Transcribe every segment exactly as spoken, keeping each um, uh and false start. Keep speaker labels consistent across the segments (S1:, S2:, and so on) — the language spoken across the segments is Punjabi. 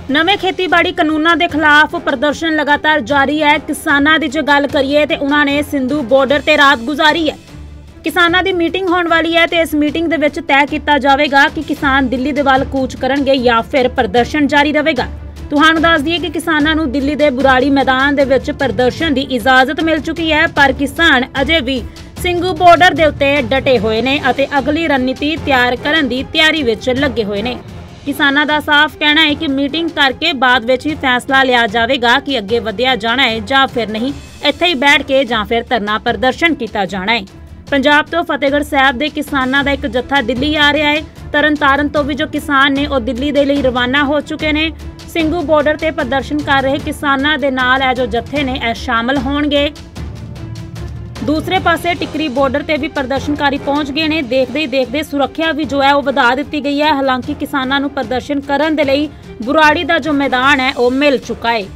S1: ਨਵੇਂ ਖੇਤੀਬਾੜੀ ਕਾਨੂੰਨਾਂ ਦੇ ਖਿਲਾਫ ਪ੍ਰਦਰਸ਼ਨ ਲਗਾਤਾਰ ਜਾਰੀ ਹੈ। ਕਿਸਾਨਾਂ ਦੀ ਜੇ ਗੱਲ ਕਰੀਏ ਤੇ ਉਹਨਾਂ ਨੇ ਸਿੰਧੂ ਬਾਰਡਰ ਤੇ ਰਾਤ ਗੁਜ਼ਾਰੀ ਹੈ। ਕਿਸਾਨਾਂ ਦੀ ਮੀਟਿੰਗ ਹੋਣ ਵਾਲੀ ਹੈ ਤੇ ਇਸ ਮੀਟਿੰਗ ਦੇ ਵਿੱਚ ਤੈਅ ਕੀਤਾ ਜਾਵੇਗਾ ਕਿ ਕਿਸਾਨ ਦਿੱਲੀ ਦੇ ਵੱਲ ਕੂਚ ਕਰਨਗੇ ਜਾਂ ਫਿਰ ਪ੍ਰਦਰਸ਼ਨ ਜਾਰੀ ਰਹੇਗਾ। ਤੁਹਾਨੂੰ ਦੱਸ ਦਈਏ ਕਿ ਕਿਸਾਨਾਂ ਨੂੰ ਦਿੱਲੀ ਦੇ ਬੁਰਾੜੀ ਮੈਦਾਨ ਦੇ ਵਿੱਚ ਪ੍ਰਦਰਸ਼ਨ ਦੀ ਇਜਾਜ਼ਤ ਮਿਲ ਚੁੱਕੀ ਹੈ, ਪਰ ਕਿਸਾਨ ਅਜੇ ਵੀ ਸਿੰਧੂ ਬਾਰਡਰ ਦੇ ਉੱਤੇ ਡਟੇ ਹੋਏ ਨੇ ਅਤੇ ਅਗਲੀ ਰਣਨੀਤੀ ਤਿਆਰ ਕਰਨ ਦੀ ਤਿਆਰੀ ਵਿੱਚ ਲੱਗੇ ਹੋਏ ਨੇ। ਕਿਸਾਨਾਂ ਦਾ ਸਾਫ਼ ਕਹਿਣਾ ਹੈ ਕਿ ਮੀਟਿੰਗ ਕਰਕੇ ਬਾਅਦ ਵਿੱਚ ਹੀ ਫੈਸਲਾ ਲਿਆ ਜਾਵੇਗਾ ਕਿ ਅੱਗੇ ਵਧਿਆ ਜਾਣਾ ਹੈ ਜਾਂ ਫਿਰ ਨਹੀਂ, ਇੱਥੇ ਹੀ ਬੈਠ ਕੇ ਜਾਂ ਫਿਰ ਧਰਨਾ ਪ੍ਰਦਰਸ਼ਨ ਕੀਤਾ ਜਾਣਾ ਹੈ। ਪੰਜਾਬ ਤੋਂ ਫਤਿਹਗੜ੍ਹ ਸਾਹਿਬ ਦੇ ਕਿਸਾਨਾਂ ਦਾ ਇੱਕ ਜੱਥਾ ਦਿੱਲੀ ਆ ਰਿਹਾ ਹੈ। ਤਰਨਤਾਰਨ ਤੋਂ ਵੀ ਜੋ ਕਿਸਾਨ ਨੇ ਉਹ ਦਿੱਲੀ ਦੇ ਲਈ ਰਵਾਨਾ ਹੋ ਚੁੱਕੇ ਨੇ। ਸਿੰਧੂ ਬਾਰਡਰ ਤੇ ਪ੍ਰਦਰਸ਼ਨ ਕਰ ਰਹੇ ਕਿਸਾਨਾਂ ਦੇ ਨਾਲ ਇਹ ਜੋ ਜੱਥੇ ਨੇ ਇਹ ਸ਼ਾਮਲ ਹੋਣਗੇ। ਦੂਸਰੇ ਪਾਸੇ ਟਿਕਰੀ ਬਾਰਡਰ ਤੇ ਵੀ ਪ੍ਰਦਰਸ਼ਨਕਾਰੀ ਪਹੁੰਚ ਗਏ ਨੇ। ਦੇਖਦੇ ਹੀ ਦੇਖਦੇ ਸੁਰੱਖਿਆ ਵੀ ਜੋ ਹੈ ਉਹ ਵਧਾ ਦਿੱਤੀ ਗਈ ਹੈ। ਹਾਲਾਂਕਿ ਕਿਸਾਨਾਂ ਨੂੰ ਪ੍ਰਦਰਸ਼ਨ ਕਰਨ ਦੇ ਲਈ ਬੁਰਾੜੀ ਦਾ ਜੋ ਮੈਦਾਨ ਹੈ ਉਹ ਮਿਲ ਚੁੱਕਾ ਹੈ।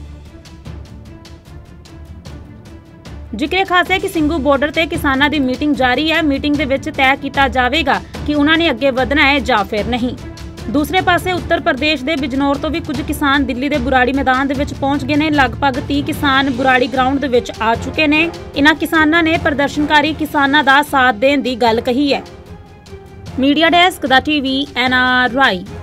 S1: ਜ਼ਿਕਰ ਖਾਸ ਹੈ ਕਿ ਸਿੰਧੂ ਬਾਰਡਰ ਤੇ ਕਿਸਾਨਾਂ ਦੀ ਮੀਟਿੰਗ ਜਾਰੀ ਹੈ। ਮੀਟਿੰਗ ਦੇ ਵਿੱਚ ਤੈਅ ਕੀਤਾ ਜਾਵੇਗਾ ਕਿ ਉਹਨਾਂ ਨੇ ਅੱਗੇ ਵਧਣਾ ਹੈ ਜਾਂ ਫਿਰ ਨਹੀਂ। ਦੂਸਰੇ ਪਾਸੇ ਉੱਤਰ ਪ੍ਰਦੇਸ਼ ਦੇ ਬਿਜਨੌਰ ਤੋਂ ਵੀ ਕੁਝ ਕਿਸਾਨ ਦਿੱਲੀ ਦੇ ਬੁਰਾੜੀ ਮੈਦਾਨ ਦੇ ਵਿੱਚ ਪਹੁੰਚ ਗਏ ਨੇ। ਲਗਭਗ ਤੀਹ ਕਿਸਾਨ ਬੁਰਾੜੀ ਗਰਾਊਂਡ ਦੇ ਵਿੱਚ ਆ ਚੁੱਕੇ ਨੇ। ਇਹਨਾਂ ਕਿਸਾਨਾਂ ਨੇ ਪ੍ਰਦਰਸ਼ਨਕਾਰੀ ਕਿਸਾਨਾਂ ਦਾ ਸਾਥ ਦੇਣ ਦੀ ਗੱਲ ਕਹੀ ਹੈ। ਮੀਡੀਆ ਡੈਸਕ ਦਾ ਟੀਵੀ ਐਨ ਆਰ ਆਈ।